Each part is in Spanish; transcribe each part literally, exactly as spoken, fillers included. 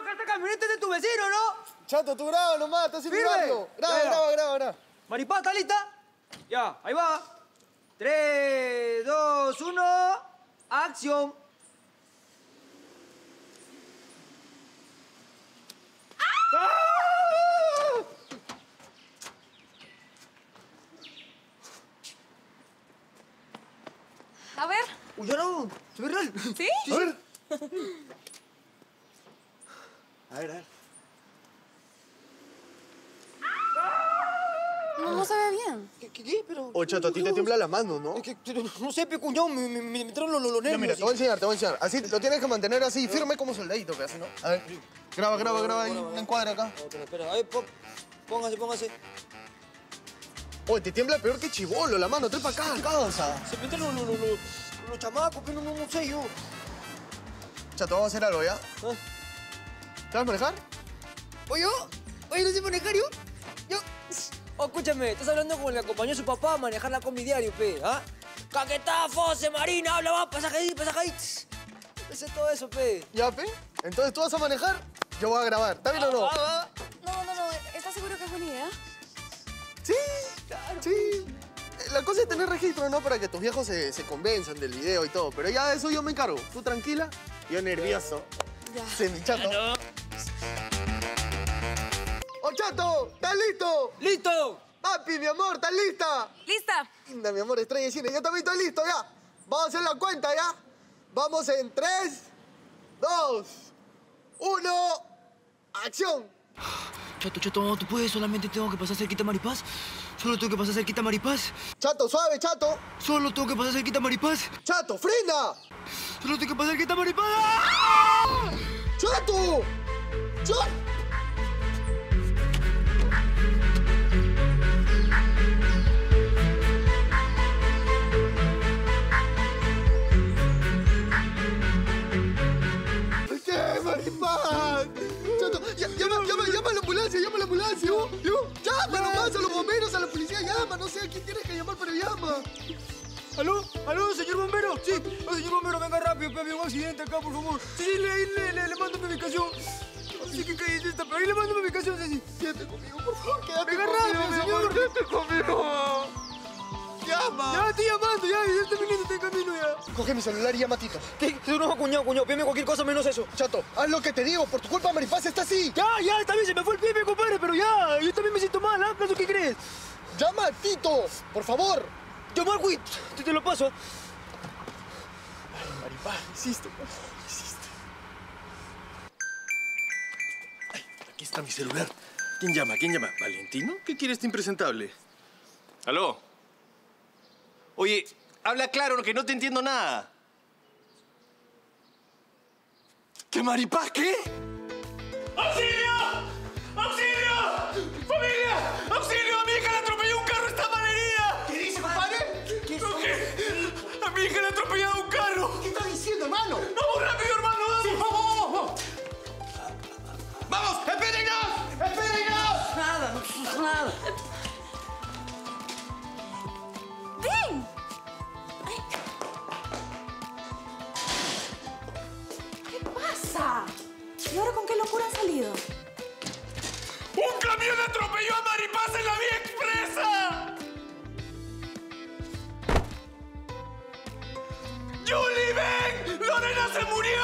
que esta camioneta es de tu vecino, ¿no? Chato, tú graba nomás, estás sin mirarlo. Graba, graba, graba, graba. Maripaz, ¿está lista? Ya, ahí va. Tres, dos, uno, acción. ¡Ah! A ver. Uy, ya no, se ve real. ¿Sí? A ver. A ver, a ver. No, no se ve bien. ¿Qué, qué, qué? Pero... Oh, Chato, a ti te tiembla la mano, ¿no? Es que, pero no sé, pe, cuñado, me, me, me entraron los, los nervios. Mira, mira, te voy a enseñar, te voy a enseñar. Así, lo tienes que mantener así, firme como soldadito, que así, ¿no? A ver, graba, graba, graba ahí, un encuadre acá. Espera, espera, a ver, pon- póngase, póngase. Oye, te tiembla peor que chibolo la mano, trae para acá, causa. Se me entraron los, los, los, los chamacos, pero no, no sé yo. Chato, vamos a hacer algo, ¿ya? ¿Ah? ¿Sabes manejar? ¿Oye, yo? Oye, ¿no sé manejar yo? Yo... Oh, escúchame, estás hablando con el que acompañó a su papá a manejar la combi diario, pe, ¿ah? Caquetá, Fose, Marina, habla, va, pasaje ahí, pasaje ahí. No sé todo eso, pe. ¿Ya, pe? Entonces, ¿tú vas a manejar? Yo voy a grabar, ¿está bien o no? Ah, va. No, no, no. ¿Estás seguro que es buena idea? Sí, claro. Sí. La cosa es tener registro, ¿no? Para que tus viejos se, se convenzan del video y todo. Pero ya de eso yo me encargo. Tú tranquila, yo nervioso. Ya. Sí, mi Chato. ¡Oh, Chato! ¿Estás listo? ¡Listo! Papi, mi amor, ¿estás lista? ¿Lista? Linda, mi amor, estrella de cine. Yo también estoy listo, ya. Vamos a hacer la cuenta, ¿ya? Vamos en tres, dos, uno, acción. Chato, chato, no, tú puedes, solamente tengo que pasar cerquita a Maripaz. Solo tengo que pasar cerquita a Maripaz. Chato, suave, Chato. Solo tengo que pasar cerquita a Maripaz. Chato, frena. Solo tengo que pasar cerquita a Maripaz. ¡Ah! Chato. Chato. ¿Qué, Maripaz? Chato, ya- llama, llama, llama a la ambulancia, llama a la ambulancia. ¿Yo? ¿Yo? Llama nomás a los bomberos, a la policía, llama. No sé a quién tienes que llamar, pero llama. ¿Aló? ¿Aló, señor bombero? Sí. Oh, señor bombero, venga rápido, pe, había un accidente acá, por favor. Sí, sí, le, le, le, le mando mi ubicación. No sé qué calle es esta, pero ahí le mando mi ubicación, Ceci. Quédate conmigo, por favor, quédate Venga conmigo, rápido, mi señor. amor, quédate conmigo. Llama. Ya, estoy llamando, ya, ya estoy viniendo, estoy en camino ya. Coge mi celular y llama a Tito. ¿Qué? No, cuñado, cuñado, pídeme cualquier cosa menos eso. Chato, haz lo que te digo. Por tu culpa, Maripaz está así. Ya, ya, está bien, se me fue el pie, mi compadre, pero ya, yo también me siento mal, ¿ah? ¿Acaso qué crees? Llama a Tito, por favor. Yo, Marquit, te, te lo paso. Maripaz, hiciste, por favor, hiciste. Ay, aquí está mi celular. ¿Quién llama? ¿Quién llama? ¿Valentino? ¿Qué quiere este impresentable? ¿Aló? Oye, habla claro, que no te entiendo nada. ¿Qué Maripaz? ¿Qué? ¡Auxilio! ¡Auxilio! ¡Familia! ¡Auxilio! ¡A mi hija le atropelló un carro! ¡Está malherida! ¿Qué dice, compadre? ¿Qué ¿No qué? ¡A mi hija le ha atropellado un carro! ¿Qué estás diciendo, hermano? ¡Vamos rápido, hermano! ¡Vamos! Sí, vamos, vamos, vamos. ¡Vamos! ¡Espérennos! ¡Espérennos! Nada, no pasa nada. ¡Ven! ¿Qué pasa? ¿Y ahora con qué locura han salido? ¡Un camión atropelló a Maripaz en la vía expresa! ¡Julie, ven! ¡Lorena se murió!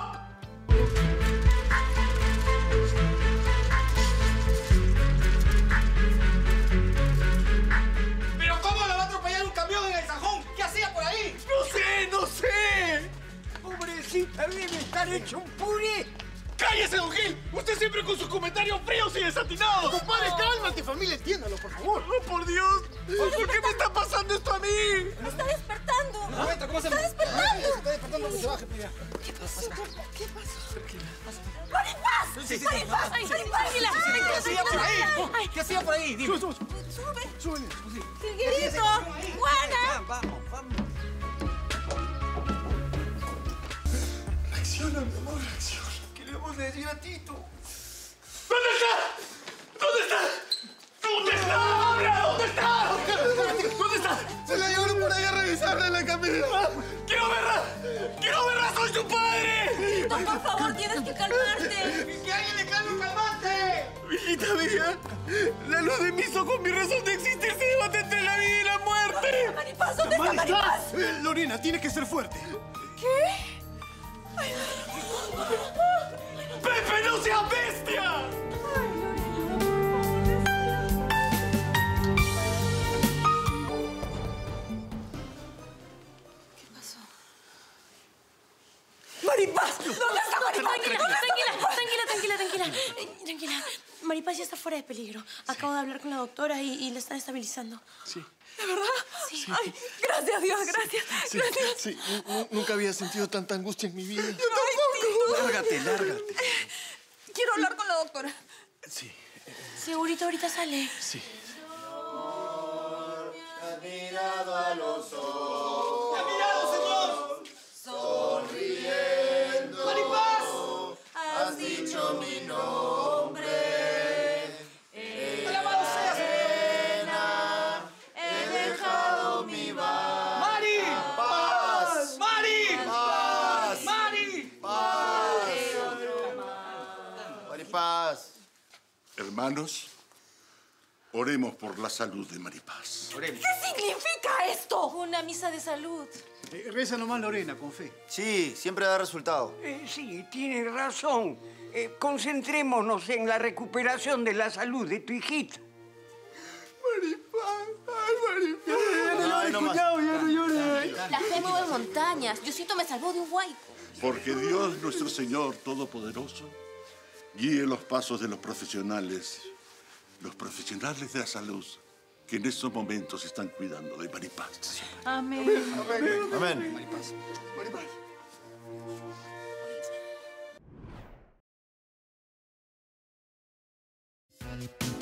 ¿Pero cómo la va a atropellar un camión en el Sajón? ¿Qué hacía por ahí? ¡No sé, no sé! Pobrecita, debe estar hecho un puré. ¡Cállese, don Gil! Usted siempre con sus comentarios fríos y desatinados. Compadre, cálmate, familia, entiéndalo, por favor. ¡Oh, por Dios! ¿Por qué me está pasando esto a mí? ¡Me está despertando! ¿Cómo está? ¿Cómo ¡Me está despertando! Está despertando que se baje, pilla. ¿Qué pasó? ¿Qué pasó? ¡Maripaz! ¡Maripaz! ¡Ay, tranquila! ¿Qué hacía por ahí? Ay, ¿Qué hacía por ahí? Dime. ¡Sube! Súbele. ¡Miguelito! ¡Juana! Vamos, vamos. Reacciona, mi amor, reacciona. ¿Qué le vamos a decir a Tito? ¿Dónde está? ¿Dónde está? ¿Dónde está? ¡Habla! ¿Dónde está? ¿Dónde está? Se la llevaron por ahí a revisarla en la camilla. ¡Quiero verla! ¡Quiero verla! ¡Soy su padre! Hijito, por favor, tienes que calmarte. ¡Que alguien le calme un calmante! Hijita mía, la luz de mis ojos, mi razón de existir se debate entre la vida y la muerte. Maripaz, ¿dónde está Maripaz? Eh, Lorena, tienes que ser fuerte. ¿Qué? ¡Pepe, no seas bestia! ¡Maripaz! ¿Dónde está Maripaz? Tranquila, tranquila, tranquila, tranquila. Eh, Tranquila. Maripaz ya está fuera de peligro. Acabo de hablar con la doctora y, y la están estabilizando. Sí. ¿De verdad? Sí. Ay, gracias, Dios, gracias. Sí, Gracias. sí. Nu- Nunca había sentido tanta angustia en mi vida. Yo tampoco. Lárgate, lárgate. Quiero hablar con la doctora. Sí, Segurito ahorita sale. sí. Has dicho mi nombre. ¡Alabado seas! He dejado mi bar. ¡Mari! ¡Paz! ¡Mari! ¡Paz! ¡Mari! Maripaz. Hermanos, oremos por la salud de Maripaz. ¿Qué significa esto? Una misa de salud. Eh, reza nomás, Lorena, con fe. Sí, siempre da resultado. Eh, sí, tienes razón. Eh, concentrémonos en la recuperación de la salud de tu hijita. Ay, no más. La fe mueve montañas. Diosito me salvó de un huaico. Porque Dios, nuestro Señor Todopoderoso, guíe los pasos de los profesionales, los profesionales de la salud, que en estos momentos están cuidando de Maripaz. Amén. Amén. Maripaz. Maripaz.